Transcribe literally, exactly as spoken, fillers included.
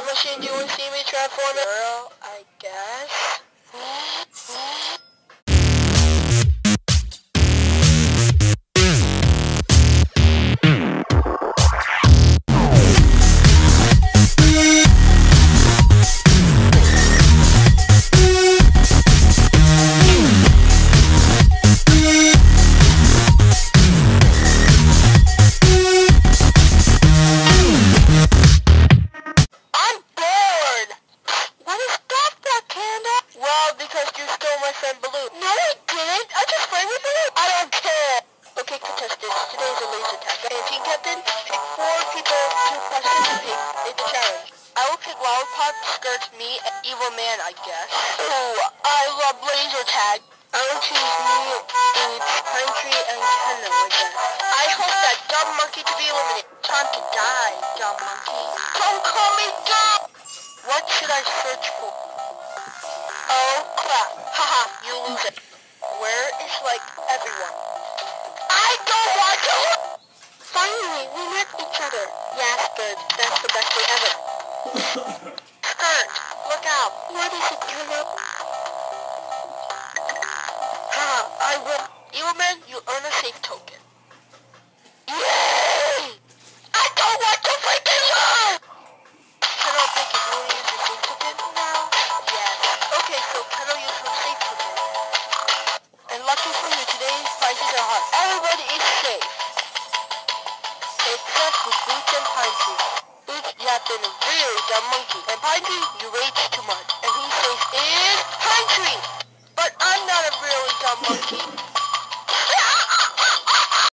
machine, do you want to see me transform it? Girl, I guess. Today's a laser tag. And team captain, pick four people to participate in the challenge. I will pick Lollipop, Skirt, me, and Evil Man, I guess. Oh, I love laser tag. I will choose me, Abe, Pine Tree, and Kenna, I guess. I hope that dumb monkey to be eliminated. Time to die, dumb monkey. Don't call me dumb! What should I search for? Oh, crap. Haha, you lose it. Where is, like, everyone? I don't want to! Finally, we met each other. Yeah, Skirt, that's the best way ever. Skirt, look out. What is it, Kenna? Haha, I will. Evil Man, you earn a safe token. Yay! I don't want to freaking learn! Can I pick if you want to use your safe token now? Yes. Okay, so can I use your safe token? And lucky for you, today's prices are hard. Everybody is safe. Except for Boots and Pine Tree. Boots, you have been a really dumb monkey. And Pine Tree, you rage too much. And who's safe is Pine Tree! But I'm not a really dumb monkey.